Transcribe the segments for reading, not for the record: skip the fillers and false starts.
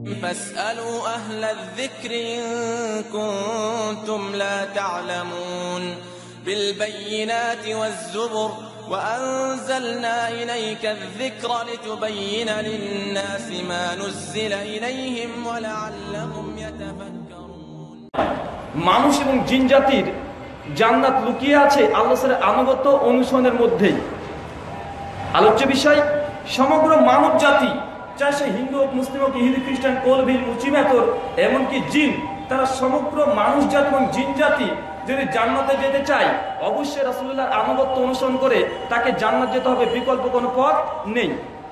فاسألوا أهل الذكر إن كنتم لا تعلمون بالبينات والزبر وأنزلنا إليك الذكر لتبين للناس ما نزل إليهم ولعلهم يتفكرون মানুষ এবং জিন জাতির জান্নাত লুকিয়ে আছে আল্লাহর আনুগত্য অনুসরণের মধ্যেই। আলোচ্য বিষয় সমগ্র মানব জাতি, চাই সে হিন্দু হোক, মুসলিম হোক, ইহুদি, খ্রিস্টান, কলভিল, মুচিমেতর, এমনকি জিন, তারা সমগ্র মানুষ জাতি এবং জিন জাতি যদি জান্নাতে যেতে চায় অবশ্যই রাসূলুল্লাহর আনুগত্য অনুসরণ করে তাকে জান্নাত যেতে হবে, বিকল্প কোনো পথ নেই।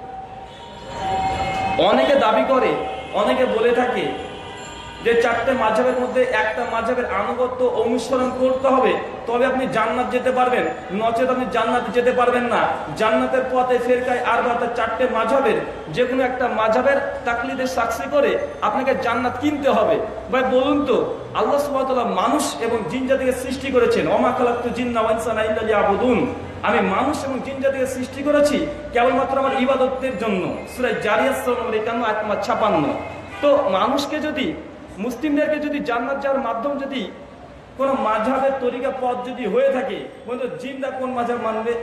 অনেকে দাবি করে, অনেকে বলে থাকে যে চারটে মাযহাবের মধ্যে একটা মাযহাবের আনুগত্য অনুসরণ করতে হবে তবে আপনি জান্নাত যেতে পারবেন, নচেত আপনি জান্নাত যেতে পারবেন না। জান্নাতের পথে ফেরকায় আরবাতে চারটে মাযহাবের যে কোনো একটা মাযহাবের তাকলিদে সাকসি করে আপনাকে জান্নাত কিনতে হবে। ভাই বলুন তো, আল্লাহ সুবহানাহু ওয়া তাআলা মানুষ এবং জিন জাতিকে সৃষ্টি করেছেন, ওয়া মা খালাকতুল জিন্না ওয়াল ইনসা ইল্লা লিয়াবুদুন, আমি মানুষ এবং জিন জাতিকে সৃষ্টি করেছি কেবলমাত্র আমার ইবাদতের জন্য। সূরা জারিয়াত 51 আয়াত 56। তো মানুষকে যদি, মুসলিমদেরকে যদি জান্নাত যাওয়ার মাধ্যম যদি কোন মাযহাবের তরিকা পথ যদি হয়ে থাকে, বন্ধু জিনরা কোন মাযহাব মানবে?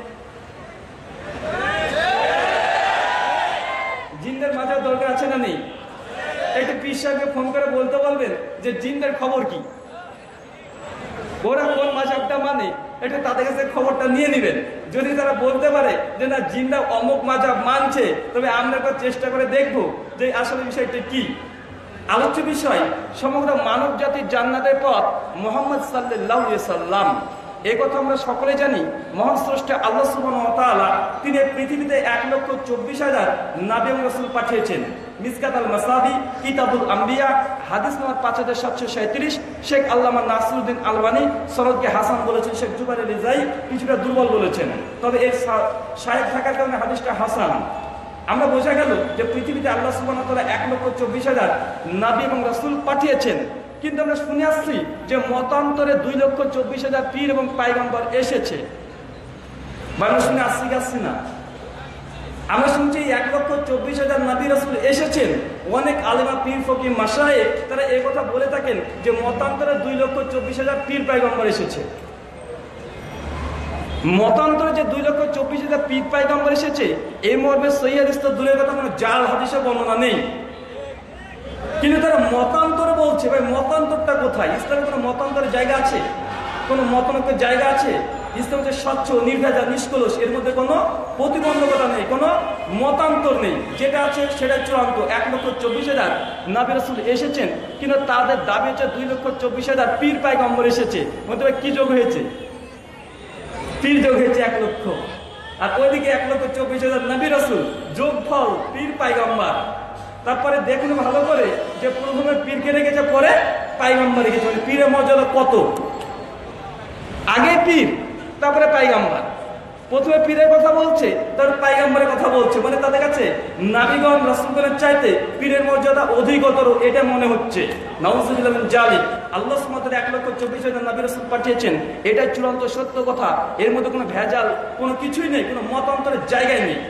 জিনদের মাযহাব দরকার আছে না নেই? একটু পীর সাহেবকে ফোন করে বলতে বলবেন যে জিনদের খবর কি, ওরা কোন মাযহাবটা মানে, একটু তাদের কাছে খবরটা নিয়ে নেবেন। যদি তারা বলতে পারে যে না জিনরা অমুক মাযহাব মানছে, তবে আমরা একবার চেষ্টা করে দেখবো যে আসলে বিষয়টা কি। আলোচ্য বিষয় সমগ্র মানব জাতির জান্নাতের পথ মুহাম্মদ সাল্লাল্লাহু আলাইহি সাল্লাম। এই কথা আমরা সকলে জানি। মহান স্রষ্টা আল্লাহ সুবহানাহু ওয়া তাআলা তিনি পৃথিবীতে 1,24,000 নবী এবং রাসূল পাঠিয়েছেন। মিসকাত আল মাসাবি, কিতাবুল আম্বিয়া, হাদিস নম্বর 5737। শেখ আল্লামা নাসিরউদ্দিন আলবানী সনদকে হাসান বলেছেন, শেখ জুবাইর আলী জাই কিছুটা দুর্বল বলেছেন, তবে এর শায়েখ থাকার কারণে হাদিসটা হাসান। আমরা বোঝা গেল যে পৃথিবীতে আল্লাহ সুবহানাহু ওয়া তাআলা 1,24,000 নবী এবং রাসূল পাঠিয়েছেন, কিন্তু আমরা শুনে আসছি যে মতান্তরে 2,24,000 পীর এবং পয়গম্বর এসেছে। মানুষ শুনে আসছি না? আমরা শুনছি 1,24,000 নবী রাসূল এসেছেন। অনেক আলেমা, পীর, ফকিহ, মাশায়েখ তারা এই কথা বলে থাকেন যে মতান্তরে 2,24,000 পীর পয়গম্বর এসেছে। মতান্তরে যে 2,24,000 পীর পয়গম্বর এসেছে এই মর্মে সহিহ হাদিস তো দূরের কথা, কোনো জাল হাদিসে বর্ণনা নেই, কিন্তু তারা মতান্তর বলছে। ভাই মতান্তরটা কোথায়? ইসলামে কোনো মতান্তরের জায়গা আছে? কোনো মতান্তরের জায়গা আছে? ইসলাম যে স্বচ্ছ, নির্ভেজাল, নিষ্কলুষ, এর মধ্যে কোনো প্রতিবন্ধকতা নেই, কোনো মতান্তর নেই। যেটা আছে সেটা চূড়ান্ত। 1,24,000 নবী রাসূল এসেছেন, কিন্তু তাদের দাবি হচ্ছে 2,24,000 পীর পয়গম্বর এসেছে। মধ্যে কি যোগ হয়েছে? পীর যোগ হয়েছে 1 লক্ষ, আর ওইদিকে 1,24,000 নবী রাসূল, যোগফল পীর পয়গম্বর। তারপরে দেখুন ভালো করে যে প্রথমে পীরকে রেখেছে, পরে পয়গম্বর রেখেছে। মানে পীরের মর্যাদা কত! আগে পীর, তারপরে পয়গম্বর। প্রথমে পীরের কথা বলছে, তারপর পয়গম্বরের কথা বলছে। মানে তাদের কাছে নবীগণ রাসূলগণের চাইতে পীরের মর্যাদা অধিকতর, এটা মনে হচ্ছে। নাউযুবিল্লাহি মিন যালিক। আল্লাহ সুবহানাহু ওয়া তাআলা 1,24,000 নবী রাসূল পাঠিয়েছেন, এটাই চূড়ান্ত সত্য কথা। এর মধ্যে কোনো ভেজাল, কোনো কিছুই নেই, কোনো মতান্তরের জায়গায় নেই।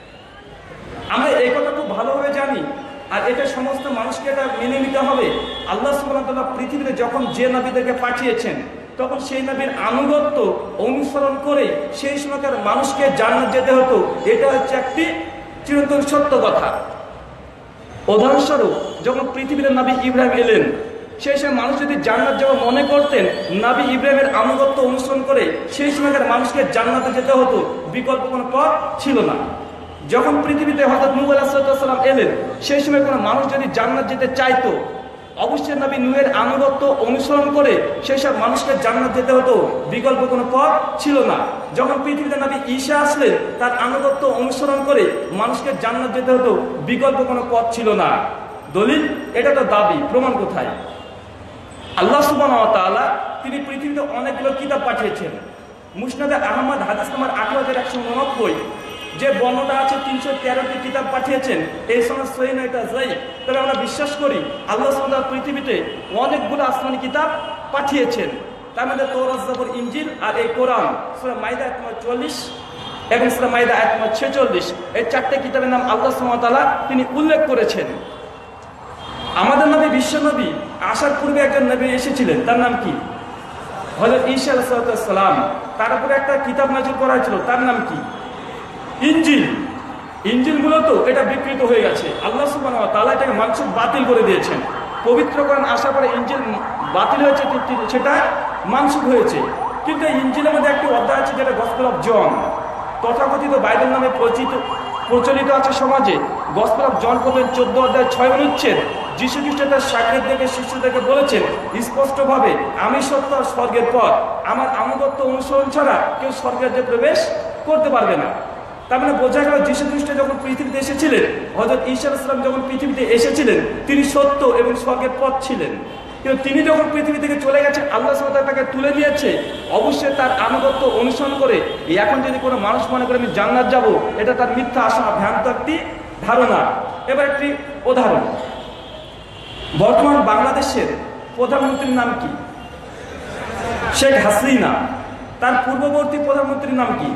আমরা এই কথা খুব ভালোভাবে জানি, আর এটা সমস্ত মানুষকে এটা মেনে নিতে হবে। আল্লাহ সুবহানাহু ওয়া তাআলা পৃথিবীতে যখন যে নবীদেরকে পাঠিয়েছেন তখন সেই নবীর আনুগত্য অনুসরণ করে সেই সময়কার মানুষকে জান্নাত যেতে হতো। এটা হচ্ছে একটি চিরন্তন সত্য কথা। উদাহরণস্বরূপ যখন পৃথিবীতে নবী ইব্রাহিম এলেন, সেই সময় মানুষ যদি জান্নাত যাওয়া মনে করতেন, নবী ইব্রাহিমের আনুগত্য অনুসরণ করে সেই সময়কার মানুষকে জান্নাতে যেতে হতো, বিকল্প কোনো পথ ছিল না। যখন পৃথিবীতে হযরত নূহ আলাইহিস সালাম এলেন, সেই সময় কোনো মানুষ যদি জান্নাত যেতে চাইতো অবশ্যই নবী নূহের আনুগত্য অনুসরণ করে সেই সব মানুষকে জান্নাত যেতে হতো, বিকল্প কোনো পথ ছিল না। যখন পৃথিবীতে নবী ঈসা আসলেন, তার আনুগত্য অনুসরণ করে মানুষকে জান্নাত যেতে হতো, বিকল্প কোনো পথ ছিল না। দলিল? এটা তো দাবি, প্রমাণ কোথায়? আল্লাহ সুবহানাহু ওয়া তাআলা তিনি পৃথিবীতে অনেকগুলো কিতাব পাঠিয়েছেন। মুসনাদে আহমদ হাদিস নম্বর 8189 যে বর্ণনা আছে 313টি কিতাব পাঠিয়েছেন। এই সময় সহিহ নয়, এটা যায়িফ। তবে আমরা বিশ্বাস করি আল্লাহ সুবহানাহু ওয়া তাআলা পৃথিবীতে অনেকগুলো আসমানি কিতাব পাঠিয়েছেন। তার মধ্যে তাওরাত, জাবুর, ইনজিল আর এই কোরআন। সূরা মাইদা আয়াত নম্বর 40 এবং সূরা মাইদা আয়াত নম্বর 46, এই চারটি কিতাবের নাম আল্লাহ সুবহানাহু ওয়া তাআলা তিনি উল্লেখ করেছেন। আমাদের নবী, বিশ্ব নবী আসার পূর্বে একজন নবী এসেছিলেন, তার নাম কি? হযরত ঈসা আলাইহিস সালাম। তার উপরে একটা কিতাব নাযিল করা হয়েছিল, তার নাম কি? ইনজিল। ইনজিল মূলত এটা বিকৃত হয়ে গেছে, আল্লাহ সুবহানাহু ওয়া তাআলা এটাকে মানসুখ বাতিল করে দিয়েছেন। পবিত্র কোরআন আসার পরে ইনজিল বাতিল হয়েছে, সেটা মানসুখ হয়েছে। কিন্তু ইনজিলের মধ্যে একটি অধ্যায় আছে যেটা গসপেল অফ জন, তথাকথিত বাইবেল নামে প্রচলিত আছে সমাজে। গসপেল অফ জন পড়বেন 14 অধ্যায় 6 অনুচ্ছেদ। যীশু খ্রিস্ট তার শাগির্দদেরকে, শিষ্যদেরকে বলেছেন স্পষ্টভাবে, আমি সত্য আর স্বর্গের পথ, আমার আনুগত্য অনুসরণ ছাড়া কেউ স্বর্গের যে প্রবেশ করতে পারবে না। তার মানে বোঝা গেল যীশু খ্রিস্ট যখন পৃথিবীতে এসেছিলেন, হযরত ঈসা আলাইহিস সালাম যখন পৃথিবীতে এসেছিলেন, তিনি সত্য এবং স্বর্গের পথ ছিলেন। কিন্তু তিনি যখন পৃথিবী থেকে চলে গেছেন, আল্লাহ সুবহানাহু ওয়া তাআলা তাকে তুলে নিয়েছে। অবশ্যই তার আনুগত্য অনুসরণ করে এখন যদি কোনো মানুষ মনে করে আমি জান্নাত যাব, এটা তার মিথ্যা আশা, ভ্রান্ত একটি ধারণা। এবার একটি উদাহরণ, বর্তমান বাংলাদেশের প্রধানমন্ত্রীর নাম কি? শেখ হাসিনা। তার পূর্ববর্তী প্রধানমন্ত্রীর নাম কি?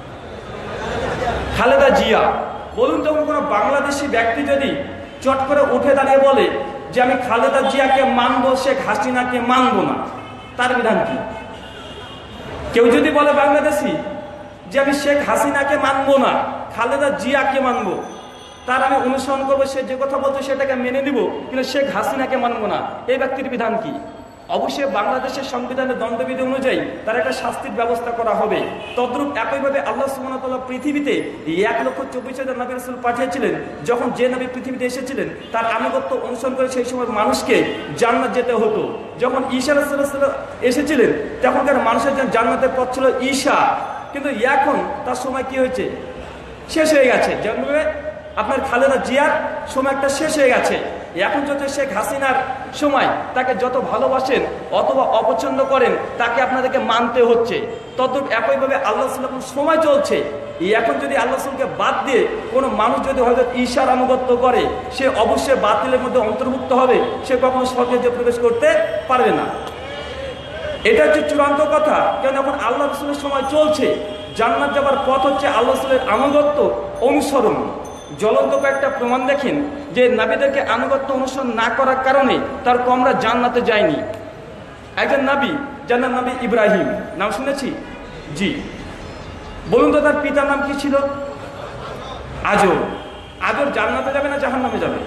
খালেদা জিয়া। বলুন তো, কোনো বাংলাদেশি ব্যক্তি যদি চট করে উঠে দাঁড়িয়ে বলে যে আমি খালেদা জিয়াকে মানবো, শেখ হাসিনাকে মানবো না, তার বিধান কি? কেউ যদি বলে বাংলাদেশি যে আমি শেখ হাসিনাকে মানবো না, খালেদা জিয়াকে মানবো, তার আমি অনুসরণ করবো, সে যে কথা বলতো সেটাকে মেনে নিব, কিন্তু শেখ হাসিনাকে মানবো না, এই ব্যক্তির বিধান কি? অবশ্যই বাংলাদেশের সংবিধানের দণ্ডবিধি অনুযায়ী তার একটা শাস্তির ব্যবস্থা করা হবে। তদ্রূপ একইভাবে আল্লাহ সুবহানাহু ওয়া তাআলা পৃথিবীতে 1,24,000 নবী রাসূল পাঠিয়েছিলেন। যখন যে নবী পৃথিবীতে এসেছিলেন তার আনুগত্য অনুসরণ করে সেই সময় মানুষকে জান্নাত যেতে হতো। যখন ঈসা আলাইহিস সালাম এসেছিলেন, তখনকার মানুষের জন্য জান্নাতের পথ ছিল ঈসা। কিন্তু এখন তার সময় কি হয়েছে? শেষ হয়ে গেছে। যেমন আপনার খালেদা জিয়ার সময় একটা শেষ হয়ে গেছে। এখন যত শেখ হাসিনার সময়, তাকে যত ভালোবাসেন অথবা অপছন্দ করেন, তাকে আপনাদেরকে মানতে হচ্ছে। তদ্রূপ একইভাবে আল্লাহ রাসূলের সময় চলছে। এখন যদি আল্লাহ রাসূলকে বাদ দিয়ে কোনো মানুষ যদি হযরত ঈসার আনুগত্য করে, সে অবশ্যই বাতিলের মধ্যে অন্তর্ভুক্ত হবে, সে কখনো স্বর্গে যে প্রবেশ করতে পারবে না। এটা হচ্ছে চূড়ান্ত কথা। কেন এখন আল্লাহ রাসূলের সময় চলছে, জান্নাত যাবার পথ হচ্ছে আল্লাহ রাসূলের আনুগত্য অনুসরণ। জ্বলন্ত কয়েকটা প্রমাণ দেখেন যে নবীদেরকে আনুগত্য অনুসরণ না করার কারণে তার কমরা জান্নাতে যায়নি। একজন নবী, যার নাম নবী ইব্রাহিম, নাম শুনেছি? জি। বলুন তো তার পিতার নাম কি ছিল? আজর। আজর জান্নাতে যাবে না জাহান্নামে যাবে?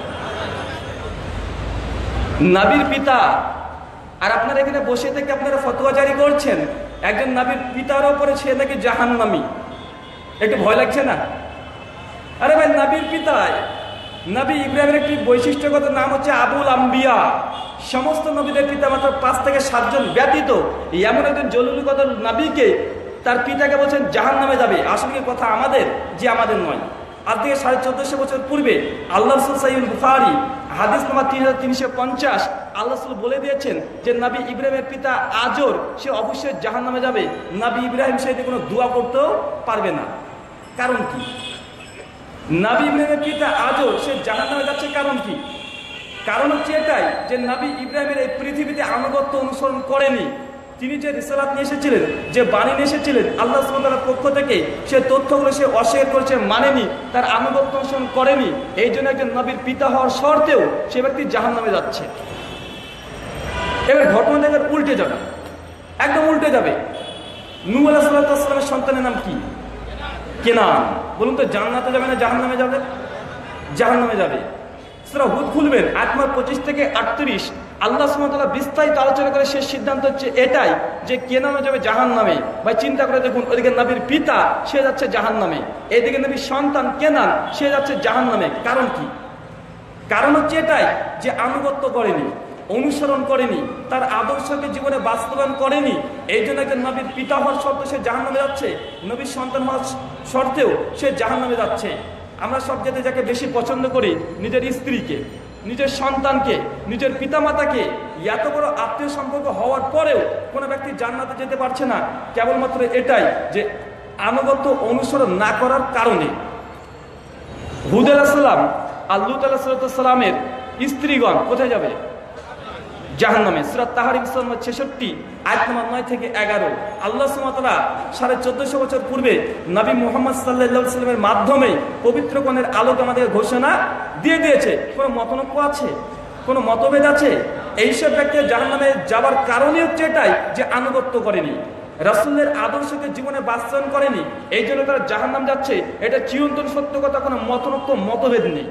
নবীর পিতা। আর আপনারা এখানে বসে থেকে আপনারা ফতোয়া জারি করছেন একজন নবীর পিতার উপরে সে নাকি জাহান্নামী। একটু ভয় লাগছে না? আরে ভাই, নবীর পিতা নবী ইব্রাহিমের একটি বৈশিষ্ট্যগত নাম হচ্ছে আবুল আম্বিয়া। সমস্ত নবীদের পিতা মাত্র 5 থেকে 7 জন ব্যতীত এমন একজন জলিল কদর নবীকে তার পিতাকে বলছেন জাহান্নামে যাবে। আসলে কথা আমাদের, যে আমাদের নয়। আজ থেকে 1450 বছর পূর্বে আল্লাহ রাসূল সহিহ বুখারী হাদিস নম্বর 3350 আল্লাহ রাসূল বলে দিয়েছেন যে নবী ইব্রাহিমের পিতা আজর, সে অবশ্যই জাহান্নামে যাবে। নবী ইব্রাহিম সেদিকে কোনো দোয়া করতেও পারবে না। কারণ কি? নবী ইব্রাহিমের পিতা আজর, সে জাহান্নামে যাচ্ছে, কারণ কি? কারণ হচ্ছে এটাই যে নবী ইব্রাহিমের এই পৃথিবীতে আনুগত্য অনুসরণ করেনি। তিনি যে রিসালাত নিয়ে এসেছিলেন, যে বাণী নিয়ে এসেছিলেন আল্লাহ সুবহানাহু ওয়া তাআলার পক্ষ থেকে, সে তথ্যগুলো সে অস্বীকার করেছে, মানেনি, তার আনুগত্য অনুসরণ করেনি। এই জন্য একজন নবীর পিতা হওয়ার শর্তেও সে ব্যক্তি জাহান্নামে যাচ্ছে। এবার ঘটনা দেখে উল্টে যাবে, একদম উল্টে যাবে। নূহ আলাইহিস সালামের সন্তানের নাম কি? কেনান। বলুন তো জান্নাতে যাবে না জাহান্নামে যাবে? জাহান্নামে যাবে। সূরা হুদ খুলবেন, আয়াত নম্বর 25 থেকে 38 আল্লাহ সুবহানাহু ওয়া তাআলা বিস্তারিত আলোচনা করে শেষ সিদ্ধান্ত হচ্ছে এটাই যে কেনানও যাবে জাহান্নামে। ভাই চিন্তা করে দেখুন, ওইদিকে নবীর পিতা সে যাচ্ছে জাহান্নামে, এইদিকে নবীর সন্তান কেনান সে যাচ্ছে জাহান্নামে। কারণ কি? কারণ হচ্ছে এটাই যে আনুগত্য করেনি, অনুসরণ করেনি, তার আদর্শকে জীবনে বাস্তবায়ন করেনি। এই জন্য একজন নবীর পিতা হওয়ার শর্তে সে জাহান্নামে যাচ্ছে, নবীর সন্তান হওয়ার শর্তেও সে জাহান্নামে যাচ্ছে। আমরা সব জায়গায় যাকে বেশি পছন্দ করি, নিজের স্ত্রীকে, নিজের সন্তানকে, নিজের পিতামাতাকে, এত বড় আত্মীয় সম্পর্ক হওয়ার পরেও কোনো ব্যক্তি জান্নাতে যেতে পারছে না, কেবলমাত্র এটাই যে আনুগত্য অনুসরণ না করার কারণে। হুদ আলাইহিস সালাম আর লূত আলাইহিস সালামের স্ত্রীগণ কোথায় যাবে? জাহান্নামে। সূরা তাহরিম 66 আয়াত নম্বর 9 থেকে 11 আল্লাহ সুবহানাহু ওয়া তাআলা 1450 বছর পূর্বে নবী মুহাম্মদ সাল্লাল্লাহু আলাইহি ওয়াসাল্লামের মাধ্যমে পবিত্র কোরআনের আলোকে আমাদের ঘোষণা দিয়ে দিয়েছে। কোনো মতনৈক্য আছে? কোনো মতভেদ আছে? এইসব ব্যক্তি জাহান্নামে যাবার কারণই হচ্ছে এটাই যে আনুগত্য করেনি, রাসূলের আদর্শকে জীবনে বাস্তবায়ন করেনি, এই জন্য তারা জাহান্নাম যাচ্ছে। এটা চিরন্তন সত্য কথা, কোনো মতভেদ নেই।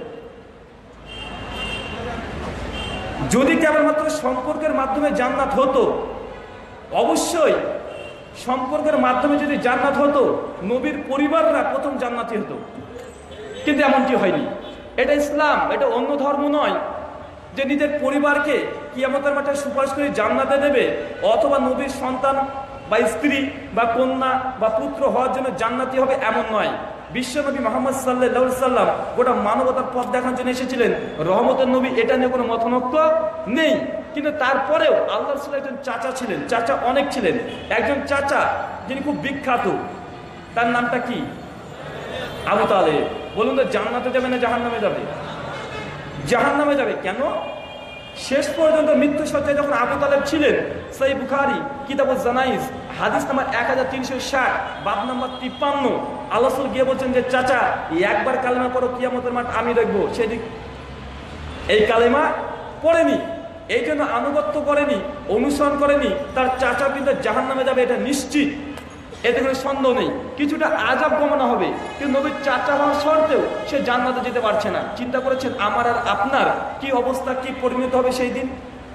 যদি কেবলমাত্র সম্পর্কের মাধ্যমে জান্নাত হতো, অবশ্যই সম্পর্কের মাধ্যমে যদি জান্নাত হতো, নবীর পরিবাররা প্রথম জান্নাতি হতো, কিন্তু এমনটি হয়নি। এটা ইসলাম, এটা অন্য ধর্ম নয় যে নিজের পরিবারকে কিয়ামতের মাঠে সুপারিশ করে জান্নাতে দেবে, অথবা নবীর সন্তান বা স্ত্রী বা কন্যা বা পুত্র হওয়ার জন্য জান্নাতি হবে, এমন নয়। বিশ্বনবী মুহাম্মদ সাল্লাল্লাহু আলাইহি সাল্লাম গোটা মানবতার পথ দেখানোর জন্য এসেছিলেন, রহমতের নবী, এটা নিয়ে কোনো মতনৈক্য নেই। কিন্তু তারপরেও আল্লাহ রাসূলের একজন চাচা ছিলেন, চাচা অনেক ছিলেন। একজন চাচা যিনি খুব বিখ্যাত, তার নামটা কি? আবু তালেব। বলুন তো, জান্নাতে যাবে না জাহান্নামে যাবে? জাহান্নামে যাবে। কেন? শেষ পর্যন্ত মৃত্যু সজ্জায় যখন আবু তালেব ছিলেন, সহিহ বুখারী কিতাবুজ জানাইজ হাদিস নাম্বার 1360 বাব নাম্বার 53, আল্লাহ রাসূল গিয়ে বলছেন যে চাচা একবার কালেমা পড়ো, কিয়ামতের মাঠ আমি দেখবো। সেদিক এই কালেমা পড়েনি, এই জন্য আনুগত্য করেনি, অনুসরণ করেনি, তার চাচা কিন্তু জাহান্নামে যাবে, এটা নিশ্চিত, এতে কোনো সন্দেহ নেই। কিছুটা আযাব কমানো হবে, কিন্তু নবীর চাচা হওয়ার শর্তেও সে জান্নাতে যেতে পারছে না। চিন্তা করেছেন আমার আর আপনার কি অবস্থা, কি পরিণত হবে সেই দিন?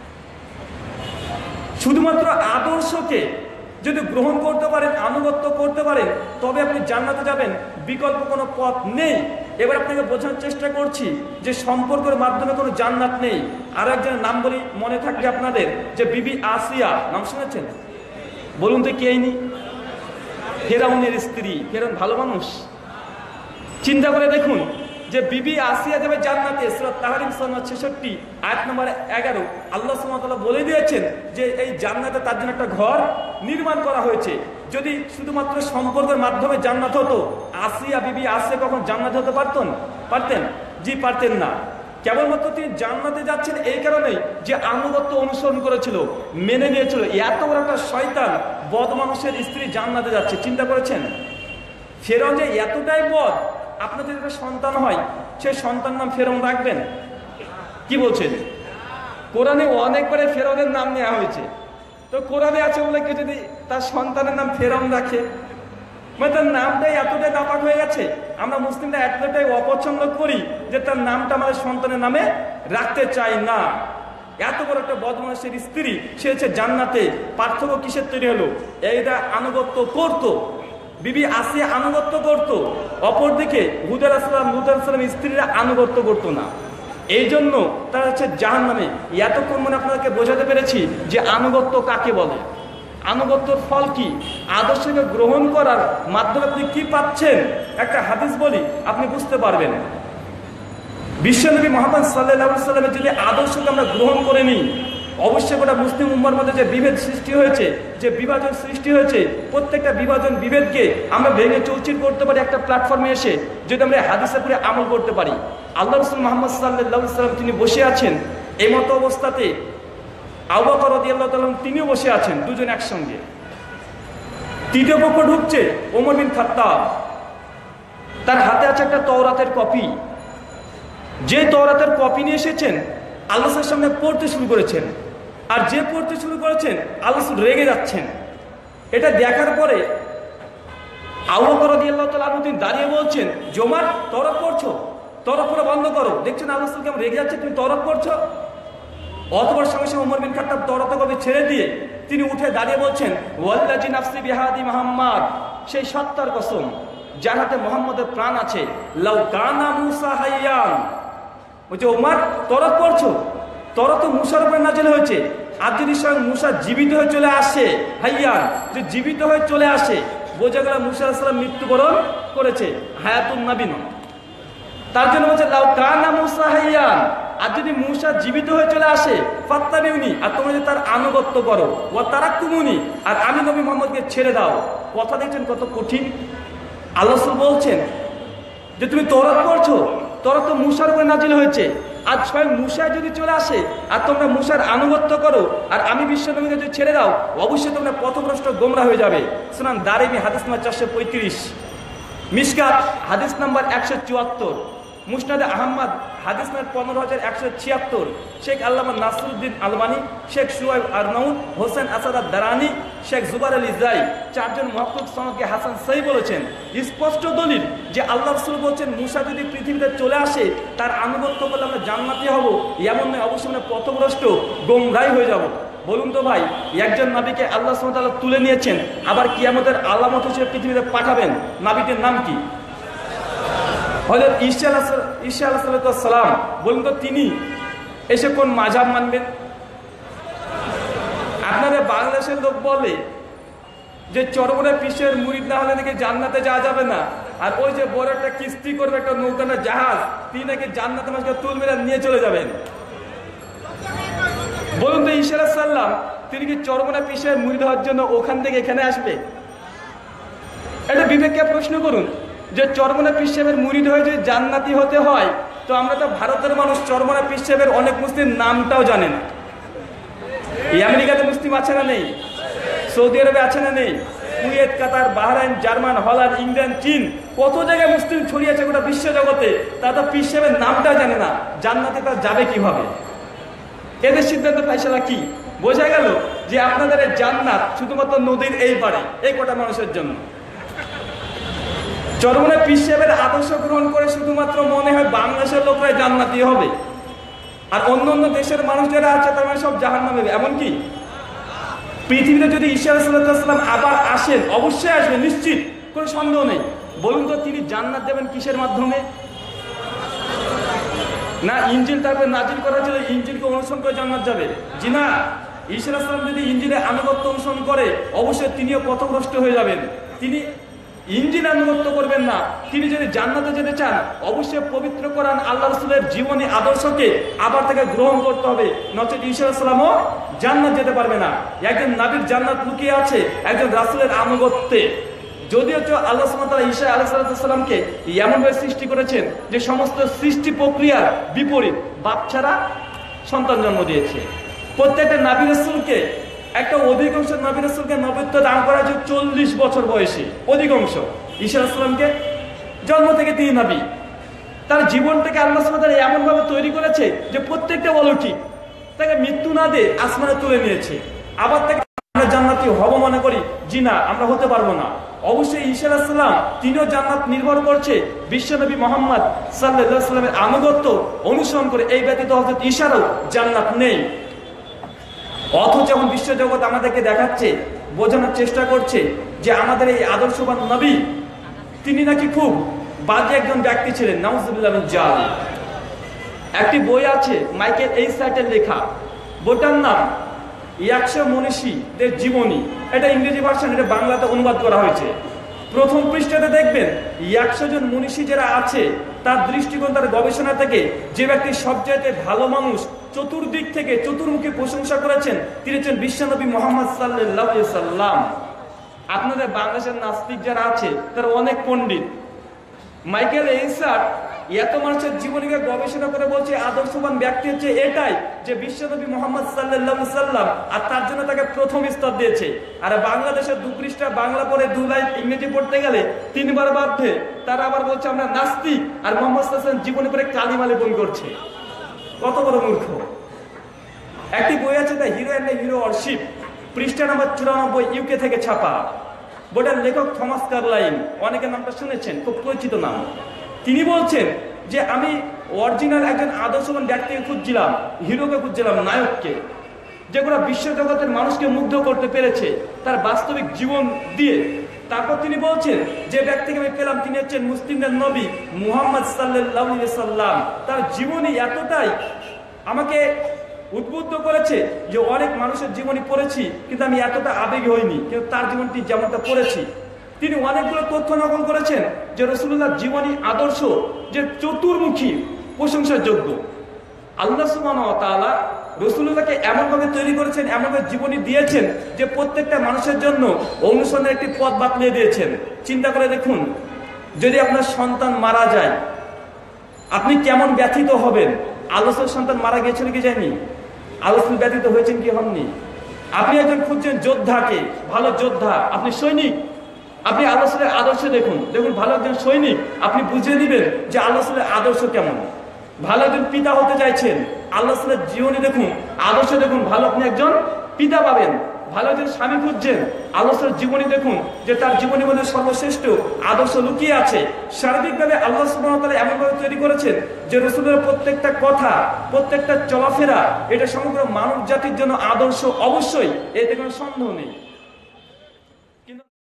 শুধুমাত্র আদর্শকে যদি গ্রহণ করতে পারেন, আনুগত্য করতে পারেন, তবে আপনি জান্নাতে যাবেন, বিকল্প কোনো পথ নেই। এবার আপনাকে বোঝানোর চেষ্টা করছি যে সম্পর্কের মাধ্যমে কোনো জান্নাত নেই। আর একজনের নাম বলি, মনে থাকবে আপনাদের, যে বিবি আসিয়া, নাম শুনেছেন? বলুন তো কে ইনি? ফেরাউনের স্ত্রী। ফেরাউন ভালো মানুষ? চিন্তা করে দেখুন যে বিবি আসিয়া যাবে জান্নাতে। সূরা তাহরিম 66 আয়াত নম্বর 11 আল্লাহ সুবহানাহু ওয়া তাআলা বলে দিয়েছেন যে এই জান্নাতে তার জন্য একটা ঘর নির্মাণ করা হয়েছে। যদি শুধুমাত্র সম্পর্কের মাধ্যমে জান্নাত হতো, আসিয়া বিবি আসিয়া কখন জান্নাত হতে পারতেন? জি পারতেন না। কেবলমাত্র তিনি জান্নাতে যাচ্ছেন এই কারণেই যে আনুগত্য অনুসরণ করেছিল, মেনে নিয়েছিল। এত বড় একটা শয়তান বদ মানুষের স্ত্রী জান্নাতে যাচ্ছে, চিন্তা করেছেন? ফেরাউন যে এতটাই বদ, আপনার যদি একটা সন্তান হয়, সেই সন্তান নাম ফেরাউন রাখবেন? কি বলছেন? কোরআনে অনেকবারে ফেরাউনের নাম নেওয়া হয়েছে, তো কোরআনে আছে বলে কেউ যদি তার সন্তানের নাম ফেরাউন রাখে, মানে তার নামটাই এতটাই নাপাক হয়ে গেছে। আমরা মুসলিমরা এতটাই অপছন্দ করি যে তার নামটা আমাদের সন্তানের নামে রাখতে চাই না। এত বড় একটা বদমানুষের স্ত্রী, সে হচ্ছে জান্নাতে। পার্থক্য কিসের তৈরি হলো? এইটা আনুগত্য করতো, বিবি আসিয়া আনুগত্য করতো, অপরদিকে হুদ আলাইহিস সালাম স্ত্রীরা আনুগত্য করতো না। এই জন্য তারা হচ্ছে জাহান্নামে। এতক্ষণ মনে আপনাদেরকে বোঝাতে পেরেছি যে আনুগত্য কাকে বলে, আনুগত্যর ফল কি, আদর্শকে গ্রহণ করার মাধ্যমে আপনি কি পাচ্ছেন। একটা হাদিস বলি, আপনি বুঝতে পারবেন। বিশ্বনবী মুহাম্মদ সাল্লাল্লাহু আলাইহি ওয়াসাল্লামের যদি আদর্শকে আমরা গ্রহণ করে নিই, অবশ্যই গোটা মুসলিম উম্মার মধ্যে যে বিভেদ সৃষ্টি হয়েছে, যে বিভাজন সৃষ্টি হয়েছে, প্রত্যেকটা বিভাজন বিভেদকে আমরা ভেঙে চৌচির করতে পারি একটা প্ল্যাটফর্মে এসে, যদি আমরা হাদিসে পুরো আমল করতে পারি। আল্লাহ রাসূল মুহাম্মদ সাল্লাল্লাহু আলাইহি ওয়াসাল্লাম তিনি বসে আছেন, এই মতো অবস্থাতে আবু বকর রাদিয়াল্লাহু তাআলা তিনিও বসে আছেন, দুজন একসঙ্গে। তৃতীয় পক্ষ ঢুকছে, ওমর বিন খাত্তাব, তার হাতে আছে একটা তাওরাতের কপি। যে তাওরাতের কপি নিয়ে এসেছেন, আল্লাহর সামনে পড়তে শুরু করেছেন, আর যে পড়তে শুরু করেছেন আল্লাহ রেগে যাচ্ছেন। এটা দেখার পরে আবু বকর রাদিয়াল্লাহু তাআলা তিনি দাঁড়িয়ে বলছেন, জোমার তাওরাত পড়ছো, তাওরাত পড়া বন্ধ করো। দেখছেন আল্লাহ কেমন রেগে যাচ্ছে, তুমি তাওরাত পড়ছো। অতবার সঙ্গে সঙ্গে ওমর বিন খাত্তাব তাওরাতের কপি ছেড়ে দিয়ে তিনি উঠে দাঁড়িয়ে বলছেন, ওয়াল্লাযী নাফসি বিহাদি মুহাম্মদ, সেই সত্তার কসম যার হাতে মুহাম্মদের প্রাণ আছে, লাউ কানা মুসা হাইয়ান। বলছে ওমর তাওরাত পড়ছো, তাওরাত তো মুসার উপরে নাযিল হয়েছে, আর যদি স্বয়ং মুসা জীবিত হয়ে চলে আসে, হাইয়ান যে জীবিত হয়ে চলে আসে, বোঝা গেল মুসা আলাইহিস সালাম মৃত্যুবরণ করেছে, হায়াতুন নবী নয়। তার জন্য বলছে লাউ কানা মুসা হাইয়ান, আর যদি মুসা জীবিত হয়ে চলে আসে, ফাত্তাবিউনি, আর তোমরা যদি তার আনুগত্য করো, ওয়া তারাক্তুমুনি, আর আমি নবী মুহাম্মদকে ছেড়ে দাও। কথা দেখছেন কত কঠিন। আল্লাহ বলছেন যে তুমি তাওরাত পড়ছো, তাওরাত তো মুসার উপরে নাযিল হয়েছে, আর স্বয়ং মুসা যদি চলে আসে আর তোমরা মুসার আনুগত্য করো, আর আমি বিশ্বনবীকে যদি ছেড়ে দাও, অবশ্যই তোমরা পথভ্রষ্ট গোমরা হয়ে যাবে। সুনান দারিমি হাদিস নাম্বার 435, মিশকাত হাদিস নাম্বার 174। মুসনাদে আহমদ হাদিস নম্বর 15176, শেখ আল্লামা নাসরুদ্দিন আলবানী, শেখ শুআইব আরনাউদ, হোসেন আসাদ দারানি, শেখ জুবার আলী জাই, চারজন মুহাক্কিক সনদকে হাসান সহিহ বলেছেন। স্পষ্ট দলিল যে আল্লাহ রাসূল বলছেন মুসা যদি পৃথিবীতে চলে আসে তার আনুগত্য করলে আমরা জান্নাতি হব, এমন নয়, অবশ্যই আমরা পথভ্রষ্ট গোমরাহ হয়ে যাব। বলুন তো ভাই, একজন নবীকে আল্লাহ সুবহানাহু ওয়া তাআলা তুলে নিয়েছেন, আবার কিয়ামতের আলামত হিসেবে পৃথিবীতে পাঠাবেন, নবীটির নাম কি? হযরত ঈসা আলাইহিস সালাম। বলুন তো তিনি এসে কোন মাযহাব মানবেন? আপনাদের বাংলাদেশের লোক বলে যে চরমরা পীরের মুরিদ না হলে নাকি জান্নাতে যাওয়া যাবে না, আর ওই যে বড় একটা কিস্তি করবে, একটা নৌকা না জাহাজ, তিনি নাকি জান্নাতে মানুষকে তুলবে আর নিয়ে চলে যাবেন। বলুন তো ঈসা আলাইহিস সালাম তিনি কি চরমরা পীরের মুরিদ হওয়ার জন্য ওখান থেকে এখানে আসবে? এটা বিবেককে প্রশ্ন করুন যে চরমরা পীর সাহেবের মুরিদ হয়ে যদি জান্নাতি হতে হয়, তো আমরা তো ভারতের মানুষ চরমরা পীর সাহেবের অনেক মুসলিম নামটাও জানে না। আমেরিকাতে মুসলিম আছে না নেই? সৌদি আরবে আছে না নেই? Kuwait, Qatar, Bahrain, German, Holland, England, চীন, কত জায়গায় মুসলিম ছড়িয়ে আছে গোটা বিশ্ব জগতে, তারা তো পীর সাহেবের নামটা জানে না, জান্নাতে তারা যাবে কিভাবে? এদের সিদ্ধান্ত ফাইসালা কি? বোঝা গেল যে আপনাদের জান্নাত শুধুমাত্র নদীর এই পারে, এই কটা মানুষের জন্য। চরমরা পীর সাহেবের আদর্শ গ্রহণ করে শুধুমাত্র মনে হয় বাংলাদেশের লোকরাই জান্নাতি হবে, আর অন্য অন্য দেশের মানুষ যারা আছে তারা সব জাহান্নামে। এমনকি পৃথিবীতে যদি ঈসা আলাইহিস সালাম আবার আসেন, অবশ্যই আসবেন, নিশ্চিত, কোনো সন্দেহ নেই। বলুন তো তিনি জান্নাত দেবেন কিসের মাধ্যমে? না ইনজিল তারপরে নাজিল করা ছিল, ইনজিলকে অনুসরণ করে জান্নাত যাবে? জি না, ঈসা আলাইহিস সালাম যদি ইনজিলের আনুগত্য অনুসরণ করে অবশ্যই তিনিও পথভ্রষ্ট হয়ে যাবেন। তিনি ইনজিল আনুগত্য করবেন না। তিনি যদি জান্নাতে যেতে চান অবশ্যই পবিত্র কোরআন আল্লাহ রাসূলের জীবনী আদর্শকে আবার থেকে গ্রহণ করতে হবে, নচেত ঈসা আলাইহিস সালামও জান্নাত যেতে পারবে না। একজন নবীর জান্নাত লুকিয়ে আছে একজন রাসূলের আনুগত্যে। যদিও আল্লাহ সুবহানাহু ওয়া তাআলা ঈসা আলাইহিস সালামকে এমনভাবে সৃষ্টি করেছেন যে সমস্ত সৃষ্টি প্রক্রিয়ার বিপরীত, বাপ ছাড়া সন্তান জন্ম দিয়েছে। প্রত্যেকটা নবী রাসূলকে, একটা অধিকাংশ নবী রাসূলকে নবুয়ত দান করা হয়েছে 40 বছর বয়সে, অধিকাংশ। ঈসা আলাইহিস সালামকে জন্ম থেকে তিনি নবী। তার জীবনটাকে আল্লাহ সুবহানাহু ওয়া তাআলা এমনভাবে তৈরি করেছে যে প্রত্যেকটা অলৌকিক, তাকে মৃত্যু না দিয়ে আসমানে তুলে নিয়েছে। আবার তাকে আমরা জান্নাতি হব মনে করি, জি না, আমরা হতে পারবো না। অবশ্যই ঈসা আলাইহিস সালাম তিনিও জান্নাত নির্ভর করছে বিশ্বনবী মুহাম্মদ সাল্লাল্লাহু আলাইহি ওয়াসাল্লামের আনুগত্য অনুসরণ করে। এই ব্যতীত হযরত ঈসারও জান্নাত নেই। অথচ যখন বিশ্বজগৎ আমাদেরকে দেখাচ্ছে, বোঝানোর চেষ্টা করছে যে আমাদের এই আদর্শবান নবী তিনি নাকি খুব বাজে একজন ব্যক্তি ছিলেন, নাউজুবিল্লাহ মিন যালিক। একটি বই আছে মাইকেল এইসার্টের লেখা, বইটার নাম 100 মনীষীদের জীবনী। এটা ইংরেজি ভার্সন, এটা বাংলাতে অনুবাদ করা হয়েছে। প্রথম পৃষ্ঠাতে দেখবেন 100 জন মনীষী যারা আছে তার দৃষ্টিকোণ, তার গবেষণা থেকে যে ব্যক্তি সবচাইতে ভালো মানুষ, চতুর্দিক থেকে চতুর্মুখী প্রশংসা করেছেন, তিনি হচ্ছেন বিশ্বনবী মুহাম্মদ সাল্লাল্লাহু আলাইহি ওয়াসাল্লাম। আপনাদের বাংলাদেশের নাস্তিক যারা আছে তারা অনেক পণ্ডিত। মাইকেল এইসার্ট এত মানুষের জীবনীকে গবেষণা করে বলছে আদর্শবান ব্যক্তি হচ্ছে এটাই যে বিশ্বনবী মুহাম্মদ সাল্লাল্লাহু আলাইহি ওয়াসাল্লাম, আর তার জন্য তাকে প্রথম স্তর দিয়েছে। আর বাংলাদেশের 2 পৃষ্ঠা বাংলা পড়ে 2 লাইন ইংরেজি পড়তে গেলে 3 বার বাধ্যে তারা আবার বলছে আমরা নাস্তিক, আর মুহাম্মদ সাল্লাল্লাহু আলাইহি ওয়াসাল্লাম জীবনী পড়ে কালিমা লেপন করছে। কত বড় মূর্খ! একটি বই আছে the hero and the hero worship, পৃষ্ঠা নম্বর 94, ইউকে থেকে ছাপা। বইটার লেখক থমাস কার্লাইল, অনেকের নামটা শুনেছেন, খুব পরিচিত নাম। তিনি বলছেন যে আমি অরিজিনাল একজন আদর্শবান ব্যক্তিকে খুঁজছিলাম, হিরোকে খুঁজছিলাম, নায়ককে, যেগুলো বিশ্বজগতের মানুষকে মুগ্ধ করতে পেরেছে তার বাস্তবিক জীবন দিয়ে। তারপর তিনি বলছেন যে ব্যক্তিকে আমি পেলাম তিনি হচ্ছেন মুসলিমদের নবী মুহাম্মদ সাল্লাল্লাহু আলাইহি ওয়াসাল্লাম। তার জীবনী এতটাই আমাকে উদ্বুদ্ধ করেছে যে অনেক মানুষের জীবনী পড়েছি কিন্তু আমি এতটা আবেগী হইনি, কিন্তু তার জীবনটি যেমনটা পড়েছি। তিনি অনেকগুলো তথ্য নকল করেছেন যে রাসূলুল্লাহর জীবনী আদর্শ যে চতুর্মুখী প্রশংসার যোগ্য। আল্লাহ সুবহানাহু ওয়া তাআলা রাসূলুল্লাহকে এমনভাবে তৈরি করেছেন, এমনভাবে জীবনী দিয়েছেন যে প্রত্যেকটা মানুষের জন্য অনুসরণের একটি পথ বাতলিয়ে দিয়েছেন। চিন্তা করে দেখুন, যদি আপনার সন্তান মারা যায় আপনি কেমন ব্যথিত হবেন। আল্লাহ সন্তান মারা গিয়েছিল কি যায়নি? আল্লাহ ব্যথিত হয়েছেন কি হননি? আপনি একজন খুঁজছেন যোদ্ধাকে, ভালো যোদ্ধা, আপনি সৈনিক, আপনি আল্লাহ রাসূলের আদর্শ দেখুন, দেখুন ভালো একজন সৈনিক, আপনি বুঝে নিবেন যে আল্লাহ রাসূলের আদর্শ কেমন। ভালো একজন পিতা হতে চাইছেন, আল্লাহ রাসূলের জীবনী দেখুন, আদর্শ দেখুন, ভালো আপনি একজন পিতা পাবেন। ভালো একজন স্বামী খুঁজছেন, আল্লাহ রাসূলের জীবনী দেখুন যে তার জীবনের মধ্যে সর্বশ্রেষ্ঠ আদর্শ লুকিয়ে আছে। সার্বিকভাবে আল্লাহ সুবহানাহু ওয়া তাআলা এমনভাবে তৈরি করেছেন যে রাসূলের প্রত্যেকটা কথা, প্রত্যেকটা চলাফেরা এটা সমগ্র মানব জাতির জন্য আদর্শ, অবশ্যই এতে কোনো সন্দেহ নেই।